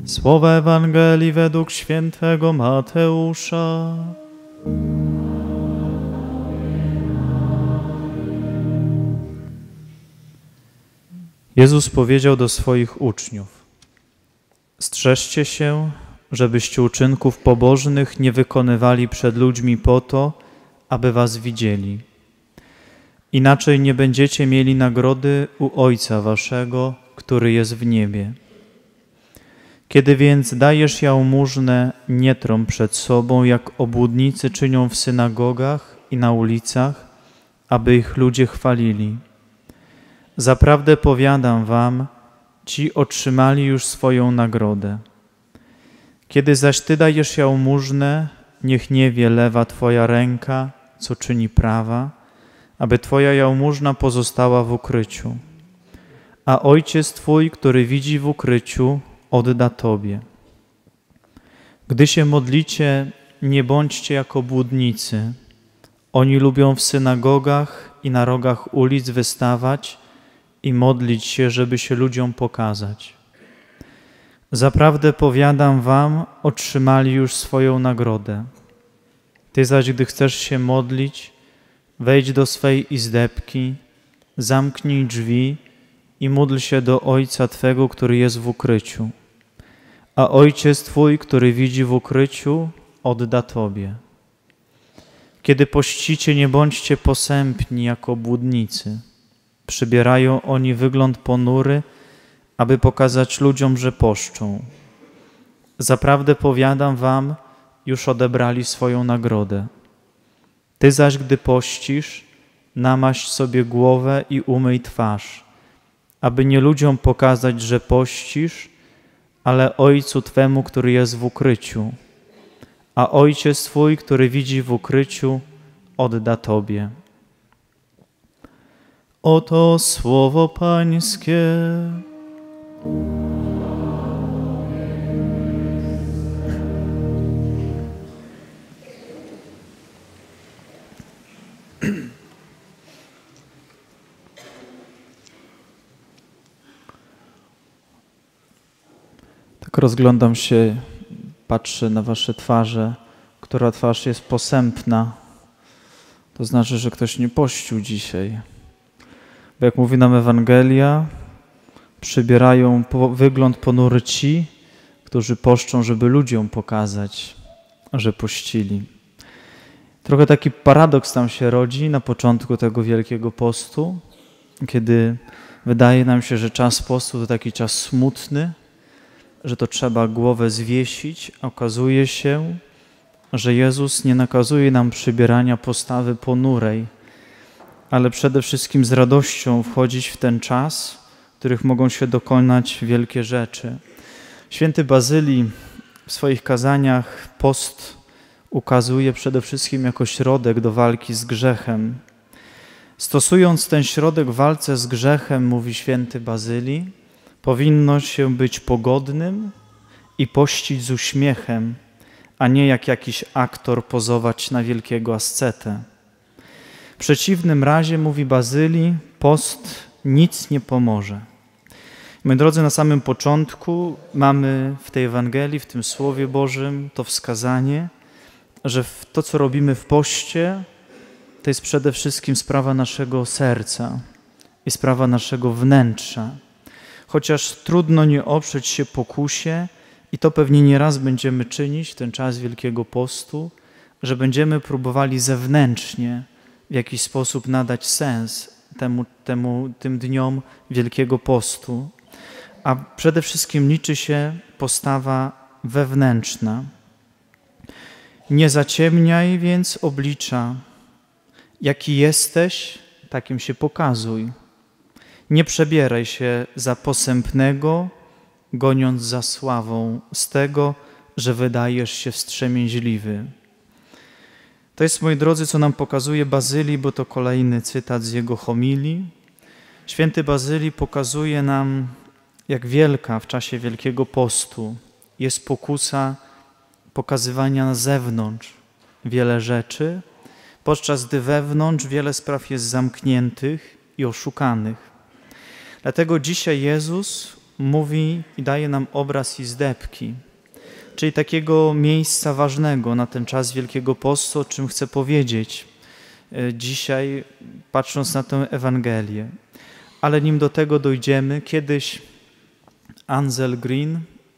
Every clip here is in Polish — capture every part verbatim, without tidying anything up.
Słowa Ewangelii według świętego Mateusza. Jezus powiedział do swoich uczniów: strzeżcie się, żebyście uczynków pobożnych nie wykonywali przed ludźmi po to, aby was widzieli. Inaczej nie będziecie mieli nagrody u Ojca waszego, który jest w niebie. Kiedy więc dajesz jałmużnę, nie trąb przed sobą, jak obłudnicy czynią w synagogach i na ulicach, aby ich ludzie chwalili. Zaprawdę powiadam wam, ci otrzymali już swoją nagrodę. Kiedy zaś ty dajesz jałmużnę, niech nie wie lewa twoja ręka, co czyni prawa, aby twoja jałmużna pozostała w ukryciu. A Ojciec twój, który widzi w ukryciu, odda tobie. Gdy się modlicie, nie bądźcie jak obłudnicy. Oni lubią w synagogach i na rogach ulic wystawać i modlić się, żeby się ludziom pokazać. Zaprawdę powiadam wam, otrzymali już swoją nagrodę. Ty zaś, gdy chcesz się modlić, wejdź do swej izdebki, zamknij drzwi i módl się do Ojca Twego, który jest w ukryciu. A Ojciec Twój, który widzi w ukryciu, odda Tobie. Kiedy pościcie, nie bądźcie posępni jak obłudnicy. Przybierają oni wygląd ponury, aby pokazać ludziom, że poszczą. Zaprawdę powiadam wam, już odebrali swoją nagrodę. Ty zaś, gdy pościsz, namaść sobie głowę i umyj twarz, aby nie ludziom pokazać, że pościsz, ale Ojcu Twemu, który jest w ukryciu. A Ojciec Twój, który widzi w ukryciu, odda Tobie. Oto słowo Pańskie. Tak rozglądam się, patrzę na wasze twarze, która twarz jest posępna. To znaczy, że ktoś nie pościł dzisiaj. Bo jak mówi nam Ewangelia, przybierają po, wygląd ponury ci, którzy poszczą, żeby ludziom pokazać, że pościli. Trochę taki paradoks tam się rodzi na początku tego Wielkiego Postu, kiedy wydaje nam się, że czas postu to taki czas smutny, że to trzeba głowę zwiesić, a okazuje się, że Jezus nie nakazuje nam przybierania postawy ponurej, ale przede wszystkim z radością wchodzić w ten czas, w których mogą się dokonać wielkie rzeczy. Święty Bazylii w swoich kazaniach post ukazuje przede wszystkim jako środek do walki z grzechem. Stosując ten środek w walce z grzechem, mówi święty Bazylii, powinno się być pogodnym i pościć z uśmiechem, a nie jak jakiś aktor pozować na wielkiego ascetę. W przeciwnym razie, mówi Bazylii, post nic nie pomoże. Moi drodzy, na samym początku mamy w tej Ewangelii, w tym Słowie Bożym to wskazanie, że to, co robimy w poście, to jest przede wszystkim sprawa naszego serca i sprawa naszego wnętrza. Chociaż trudno nie oprzeć się pokusie i to pewnie nieraz będziemy czynić w ten czas Wielkiego Postu, że będziemy próbowali zewnętrznie w jakiś sposób nadać sens temu, temu, tym dniom Wielkiego Postu. A przede wszystkim liczy się postawa wewnętrzna. Nie zaciemniaj więc oblicza. Jaki jesteś, takim się pokazuj. Nie przebieraj się za posępnego, goniąc za sławą z tego, że wydajesz się wstrzemięźliwy. To jest, moi drodzy, co nam pokazuje Bazylii, bo to kolejny cytat z jego homilii. Święty Bazylii pokazuje nam, jak wielka w czasie Wielkiego Postu jest pokusa pokazywania na zewnątrz wiele rzeczy, podczas gdy wewnątrz wiele spraw jest zamkniętych i oszukanych. Dlatego dzisiaj Jezus mówi i daje nam obraz izdebki, czyli takiego miejsca ważnego na ten czas Wielkiego Postu, o czym chcę powiedzieć dzisiaj, patrząc na tę Ewangelię. Ale nim do tego dojdziemy, kiedyś Ansel Green,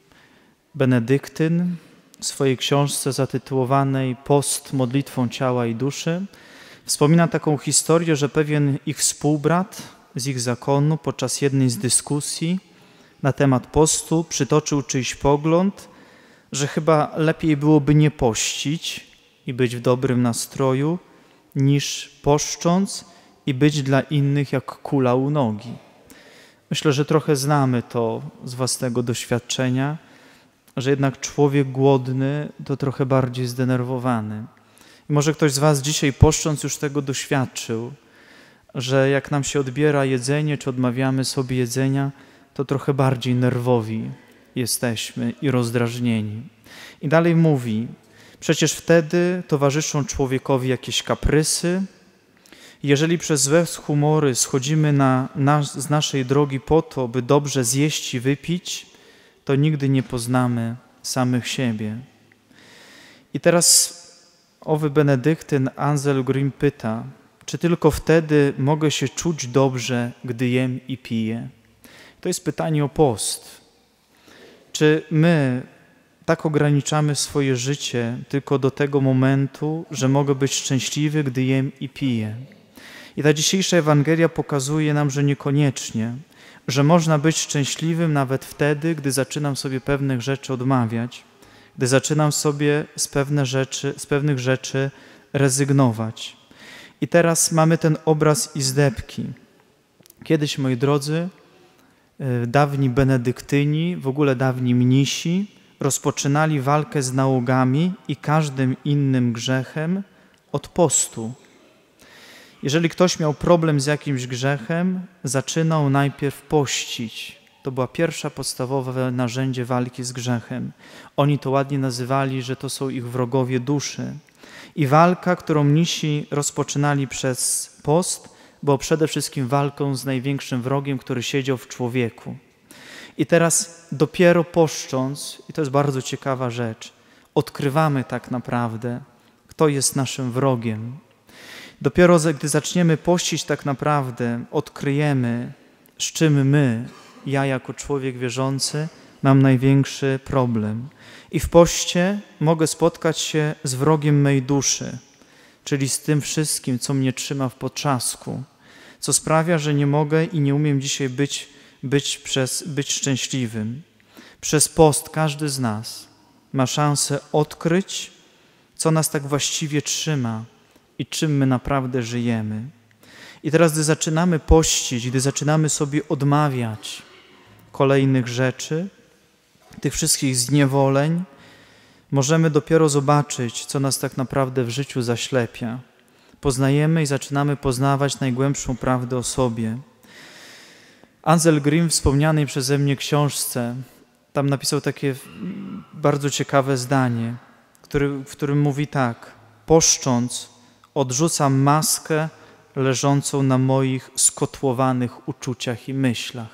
benedyktyn, w swojej książce zatytułowanej Post modlitwą ciała i duszy wspomina taką historię, że pewien ich współbrat z ich zakonu podczas jednej z dyskusji na temat postu przytoczył czyjś pogląd, że chyba lepiej byłoby nie pościć i być w dobrym nastroju, niż poszcząc i być dla innych jak kula u nogi. Myślę, że trochę znamy to z własnego doświadczenia, że jednak człowiek głodny to trochę bardziej zdenerwowany. I może ktoś z was dzisiaj poszcząc już tego doświadczył, że jak nam się odbiera jedzenie, czy odmawiamy sobie jedzenia, to trochę bardziej nerwowi jesteśmy i rozdrażnieni. I dalej mówi, przecież wtedy towarzyszą człowiekowi jakieś kaprysy. Jeżeli przez złe humory schodzimy na, na, z naszej drogi po to, by dobrze zjeść i wypić, to nigdy nie poznamy samych siebie. I teraz owy benedyktyn Ansel Green pyta, czy tylko wtedy mogę się czuć dobrze, gdy jem i piję? To jest pytanie o post. Czy my tak ograniczamy swoje życie tylko do tego momentu, że mogę być szczęśliwy, gdy jem i piję? I ta dzisiejsza Ewangelia pokazuje nam, że niekoniecznie, że można być szczęśliwym nawet wtedy, gdy zaczynam sobie pewnych rzeczy odmawiać, gdy zaczynam sobie z, pewne rzeczy, z pewnych rzeczy rezygnować. I teraz mamy ten obraz izdebki. Kiedyś, moi drodzy, dawni benedyktyni, w ogóle dawni mnisi, rozpoczynali walkę z nałogami i każdym innym grzechem od postu. Jeżeli ktoś miał problem z jakimś grzechem, zaczynał najpierw pościć. To była pierwsza podstawowe narzędzie walki z grzechem. Oni to ładnie nazywali, że to są ich wrogowie duszy. I walka, którą mnisi rozpoczynali przez post, była przede wszystkim walką z największym wrogiem, który siedział w człowieku. I teraz dopiero poszcząc, i to jest bardzo ciekawa rzecz, odkrywamy tak naprawdę, kto jest naszym wrogiem. Dopiero gdy zaczniemy pościć tak naprawdę, odkryjemy, z czym my, ja jako człowiek wierzący, mam największy problem. I w poście mogę spotkać się z wrogiem mej duszy, czyli z tym wszystkim, co mnie trzyma w potrzasku, co sprawia, że nie mogę i nie umiem dzisiaj być, być, przez, być szczęśliwym. Przez post każdy z nas ma szansę odkryć, co nas tak właściwie trzyma i czym my naprawdę żyjemy. I teraz, gdy zaczynamy pościć, gdy zaczynamy sobie odmawiać kolejnych rzeczy, tych wszystkich zniewoleń, możemy dopiero zobaczyć, co nas tak naprawdę w życiu zaślepia. Poznajemy i zaczynamy poznawać najgłębszą prawdę o sobie. Ansel Green w wspomnianej przeze mnie książce, tam napisał takie bardzo ciekawe zdanie, który, w którym mówi tak: poszcząc, odrzucam maskę leżącą na moich skotłowanych uczuciach i myślach.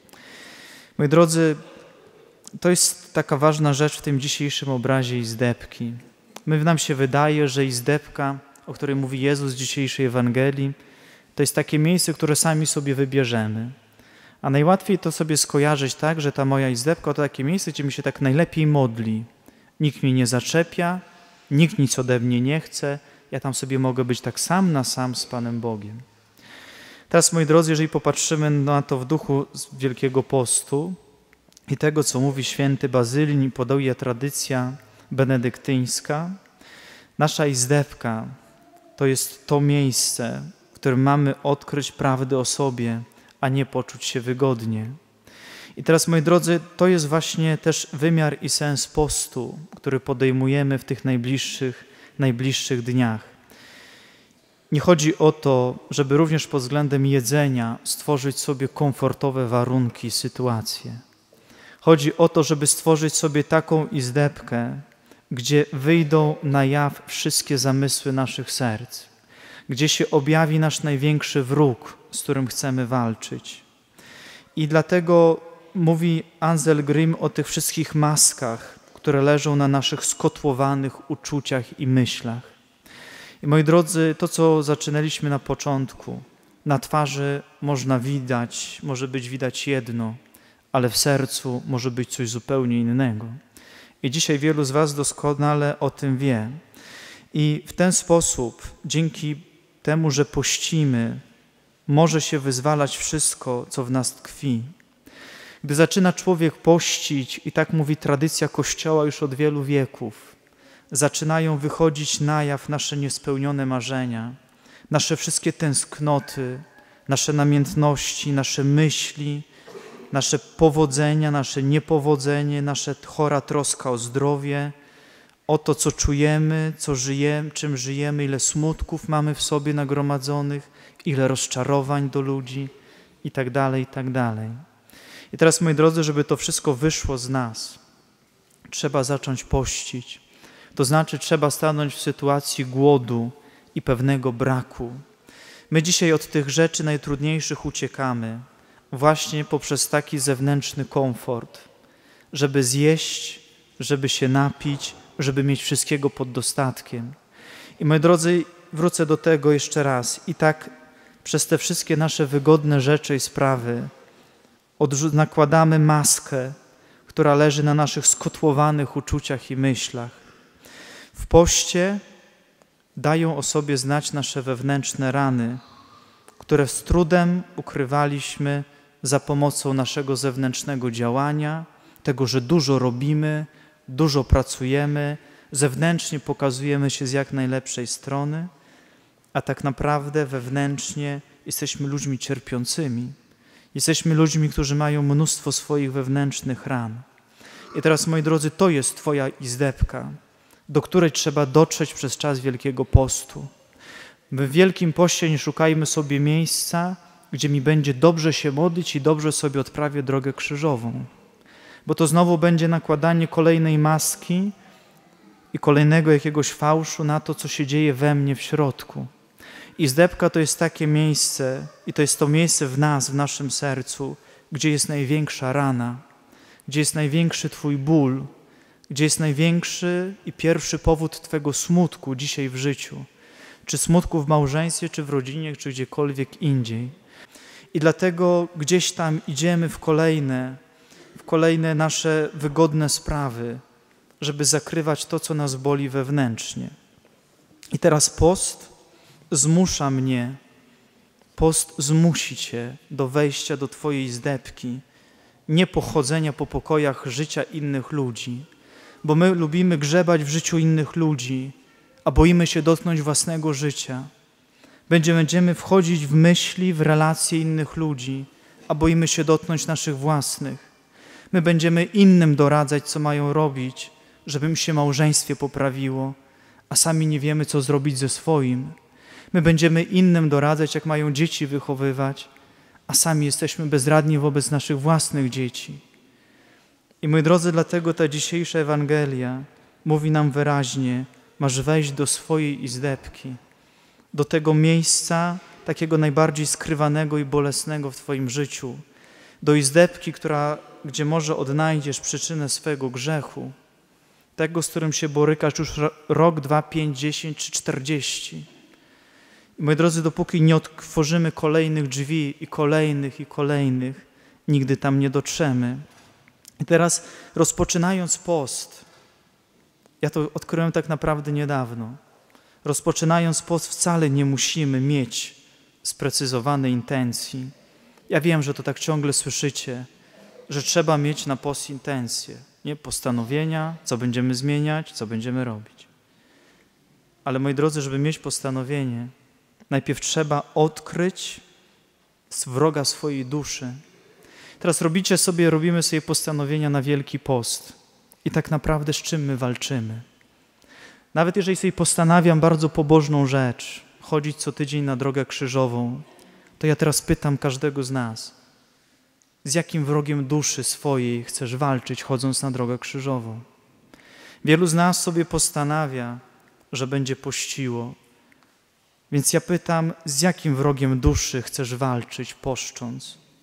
Moi drodzy, to jest taka ważna rzecz w tym dzisiejszym obrazie izdebki. My, nam się wydaje, że izdebka, o której mówi Jezus w dzisiejszej Ewangelii, to jest takie miejsce, które sami sobie wybierzemy. A najłatwiej to sobie skojarzyć tak, że ta moja izdebka to takie miejsce, gdzie mi się tak najlepiej modli. Nikt mnie nie zaczepia, nikt nic ode mnie nie chce, ja tam sobie mogę być tak sam na sam z Panem Bogiem. Teraz, moi drodzy, jeżeli popatrzymy na to w duchu Wielkiego Postu i tego, co mówi święty Bazylin i podaje tradycja benedyktyńska, nasza izdebka to jest to miejsce, w którym mamy odkryć prawdę o sobie, a nie poczuć się wygodnie. I teraz, moi drodzy, to jest właśnie też wymiar i sens postu, który podejmujemy w tych najbliższych, najbliższych dniach. Nie chodzi o to, żeby również pod względem jedzenia stworzyć sobie komfortowe warunki, sytuacje. Chodzi o to, żeby stworzyć sobie taką izdebkę, gdzie wyjdą na jaw wszystkie zamysły naszych serc, gdzie się objawi nasz największy wróg, z którym chcemy walczyć. I dlatego mówi Ansel Grimm o tych wszystkich maskach, które leżą na naszych skotłowanych uczuciach i myślach. I moi drodzy, to co zaczynaliśmy na początku, na twarzy można widać, może być widać jedno, ale w sercu może być coś zupełnie innego. I dzisiaj wielu z was doskonale o tym wie. I w ten sposób, dzięki temu, że pościmy, może się wyzwalać wszystko, co w nas tkwi. Gdy zaczyna człowiek pościć, i tak mówi tradycja Kościoła już od wielu wieków, zaczynają wychodzić na jaw nasze niespełnione marzenia, nasze wszystkie tęsknoty, nasze namiętności, nasze myśli, nasze powodzenia, nasze niepowodzenie, nasza chora troska o zdrowie, o to, co czujemy, co żyjemy, czym żyjemy, ile smutków mamy w sobie nagromadzonych, ile rozczarowań do ludzi i tak dalej, i tak dalej. I teraz, moi drodzy, żeby to wszystko wyszło z nas, trzeba zacząć pościć. To znaczy trzeba stanąć w sytuacji głodu i pewnego braku. My dzisiaj od tych rzeczy najtrudniejszych uciekamy właśnie poprzez taki zewnętrzny komfort, żeby zjeść, żeby się napić, żeby mieć wszystkiego pod dostatkiem. I moi drodzy, wrócę do tego jeszcze raz. I tak przez te wszystkie nasze wygodne rzeczy i sprawy nakładamy maskę, która leży na naszych skotłowanych uczuciach i myślach. W poście dają o sobie znać nasze wewnętrzne rany, które z trudem ukrywaliśmy za pomocą naszego zewnętrznego działania, tego, że dużo robimy, dużo pracujemy, zewnętrznie pokazujemy się z jak najlepszej strony, a tak naprawdę wewnętrznie jesteśmy ludźmi cierpiącymi. Jesteśmy ludźmi, którzy mają mnóstwo swoich wewnętrznych ran. I teraz, moi drodzy, to jest twoja izdebka, do której trzeba dotrzeć przez czas Wielkiego Postu. W Wielkim Poście nie szukajmy sobie miejsca, gdzie mi będzie dobrze się modlić i dobrze sobie odprawię drogę krzyżową. Bo to znowu będzie nakładanie kolejnej maski i kolejnego jakiegoś fałszu na to, co się dzieje we mnie w środku. Izdebka to jest takie miejsce i to jest to miejsce w nas, w naszym sercu, gdzie jest największa rana, gdzie jest największy twój ból, gdzie jest największy i pierwszy powód twego smutku dzisiaj w życiu. Czy smutku w małżeństwie, czy w rodzinie, czy gdziekolwiek indziej. I dlatego gdzieś tam idziemy w kolejne, w kolejne nasze wygodne sprawy, żeby zakrywać to, co nas boli wewnętrznie. I teraz post zmusza mnie, post zmusi cię do wejścia do twojej izdebki, nie pochodzenia po pokojach życia innych ludzi, bo my lubimy grzebać w życiu innych ludzi, a boimy się dotknąć własnego życia. Będziemy wchodzić w myśli, w relacje innych ludzi, a boimy się dotknąć naszych własnych. My będziemy innym doradzać, co mają robić, żeby im się małżeństwie poprawiło, a sami nie wiemy, co zrobić ze swoim. My będziemy innym doradzać, jak mają dzieci wychowywać, a sami jesteśmy bezradni wobec naszych własnych dzieci. I moi drodzy, dlatego ta dzisiejsza Ewangelia mówi nam wyraźnie, masz wejść do swojej izdebki, do tego miejsca takiego najbardziej skrywanego i bolesnego w twoim życiu, do izdebki, która, gdzie może odnajdziesz przyczynę swego grzechu, tego, z którym się borykasz już rok, dwa, pięć, dziesięć czy czterdzieści. I moi drodzy, dopóki nie otworzymy kolejnych drzwi i kolejnych i kolejnych, nigdy tam nie dotrzemy. I teraz rozpoczynając post, ja to odkryłem tak naprawdę niedawno, rozpoczynając post wcale nie musimy mieć sprecyzowanej intencji. Ja wiem, że to tak ciągle słyszycie, że trzeba mieć na post intencje, nie postanowienia, co będziemy zmieniać, co będziemy robić. Ale moi drodzy, żeby mieć postanowienie, najpierw trzeba odkryć wroga swojej duszy. Teraz robicie sobie, robimy sobie postanowienia na Wielki Post. I tak naprawdę z czym my walczymy? Nawet jeżeli sobie postanawiam bardzo pobożną rzecz, chodzić co tydzień na drogę krzyżową, to ja teraz pytam każdego z nas, z jakim wrogiem duszy swojej chcesz walczyć, chodząc na drogę krzyżową? Wielu z nas sobie postanawia, że będzie pościło. Więc ja pytam, z jakim wrogiem duszy chcesz walczyć, poszcząc?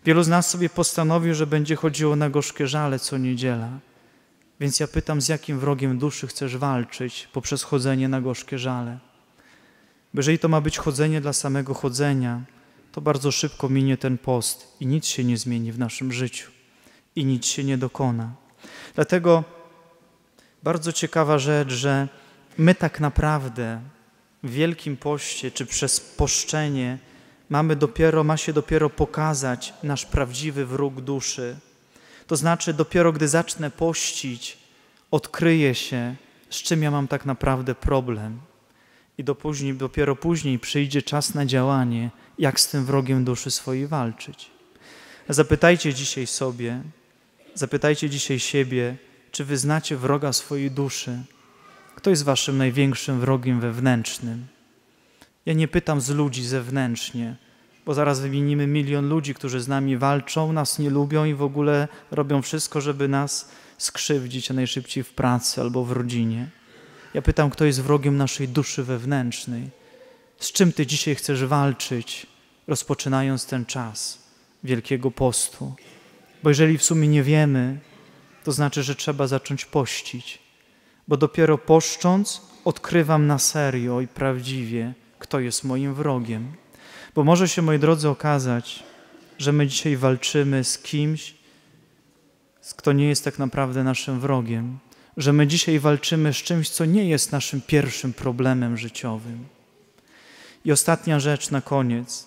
Wielu z nas sobie postanowił, że będzie chodziło na gorzkie żale co niedziela. Więc ja pytam, z jakim wrogiem duszy chcesz walczyć poprzez chodzenie na gorzkie żale? Bo jeżeli to ma być chodzenie dla samego chodzenia, to bardzo szybko minie ten post i nic się nie zmieni w naszym życiu i nic się nie dokona. Dlatego bardzo ciekawa rzecz, że my tak naprawdę w Wielkim Poście czy przez poszczenie mamy dopiero, ma się dopiero pokazać nasz prawdziwy wróg duszy. To znaczy dopiero gdy zacznę pościć, odkryje się, z czym ja mam tak naprawdę problem. I do później, dopiero później przyjdzie czas na działanie, jak z tym wrogiem duszy swojej walczyć. Zapytajcie dzisiaj sobie, zapytajcie dzisiaj siebie, czy wy znacie wroga swojej duszy? Kto jest waszym największym wrogiem wewnętrznym? Ja nie pytam z ludzi zewnętrznie, bo zaraz wymienimy milion ludzi, którzy z nami walczą, nas nie lubią i w ogóle robią wszystko, żeby nas skrzywdzić, a najszybciej w pracy albo w rodzinie. Ja pytam, kto jest wrogiem naszej duszy wewnętrznej? Z czym ty dzisiaj chcesz walczyć, rozpoczynając ten czas Wielkiego Postu? Bo jeżeli w sumie nie wiemy, to znaczy, że trzeba zacząć pościć. Bo dopiero poszcząc odkrywam na serio i prawdziwie, kto jest moim wrogiem. Bo może się, moi drodzy, okazać, że my dzisiaj walczymy z kimś, kto nie jest tak naprawdę naszym wrogiem. Że my dzisiaj walczymy z czymś, co nie jest naszym pierwszym problemem życiowym. I ostatnia rzecz na koniec.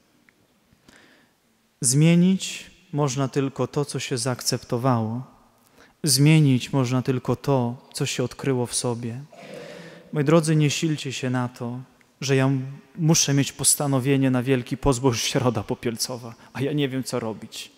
Zmienić można tylko to, co się zaakceptowało. Zmienić można tylko to, co się odkryło w sobie. Moi drodzy, nie silcie się na to, że ja muszę mieć postanowienie na Wielki Post, bo już środa popielcowa, a ja nie wiem, co robić.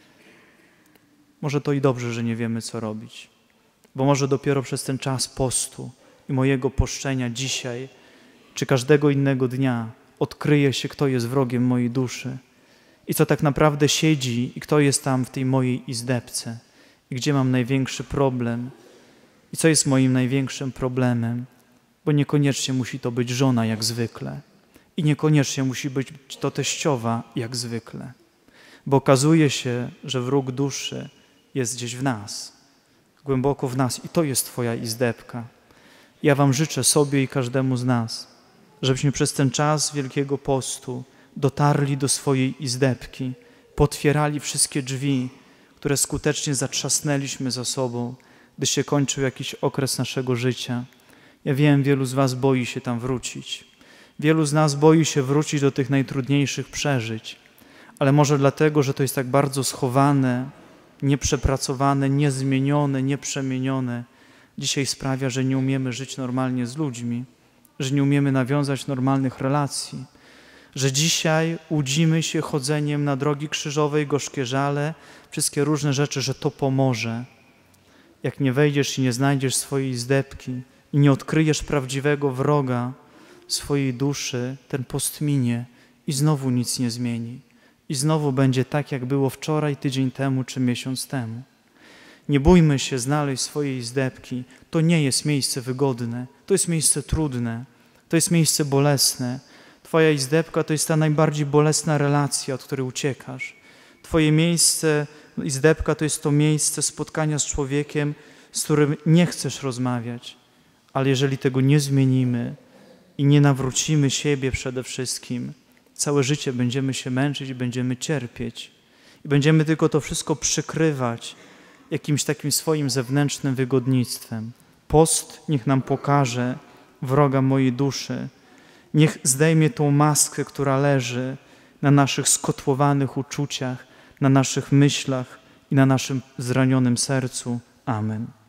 Może to i dobrze, że nie wiemy, co robić, bo może dopiero przez ten czas postu i mojego poszczenia dzisiaj, czy każdego innego dnia odkryje się, kto jest wrogiem mojej duszy i co tak naprawdę siedzi i kto jest tam w tej mojej izdebce i gdzie mam największy problem i co jest moim największym problemem, bo niekoniecznie musi to być żona jak zwykle i niekoniecznie musi być to teściowa jak zwykle, bo okazuje się, że wróg duszy jest gdzieś w nas, głęboko w nas i to jest twoja izdebka. Ja wam życzę sobie i każdemu z nas, żebyśmy przez ten czas Wielkiego Postu dotarli do swojej izdebki, potwierali wszystkie drzwi, które skutecznie zatrzasnęliśmy za sobą, gdy się kończył jakiś okres naszego życia. Ja wiem, wielu z was boi się tam wrócić. Wielu z nas boi się wrócić do tych najtrudniejszych przeżyć, ale może dlatego, że to jest tak bardzo schowane, nieprzepracowane, niezmienione, nieprzemienione, dzisiaj sprawia, że nie umiemy żyć normalnie z ludźmi, że nie umiemy nawiązać normalnych relacji, że dzisiaj łudzimy się chodzeniem na drogi krzyżowej, gorzkie żale, wszystkie różne rzeczy, że to pomoże. Jak nie wejdziesz i nie znajdziesz swojej izdebki i nie odkryjesz prawdziwego wroga swojej duszy, ten post minie i znowu nic nie zmieni. I znowu będzie tak, jak było wczoraj, tydzień temu czy miesiąc temu. Nie bójmy się znaleźć swojej izdebki. To nie jest miejsce wygodne, to jest miejsce trudne, to jest miejsce bolesne. Twoja izdebka to jest ta najbardziej bolesna relacja, od której uciekasz. Twoje miejsce, izdebka to jest to miejsce spotkania z człowiekiem, z którym nie chcesz rozmawiać. Ale jeżeli tego nie zmienimy i nie nawrócimy siebie przede wszystkim, całe życie będziemy się męczyć i będziemy cierpieć. I będziemy tylko to wszystko przykrywać jakimś takim swoim zewnętrznym wygodnictwem. Post niech nam pokaże wroga mojej duszy. Niech zdejmie tą maskę, która leży na naszych skotłowanych uczuciach, na naszych myślach i na naszym zranionym sercu. Amen.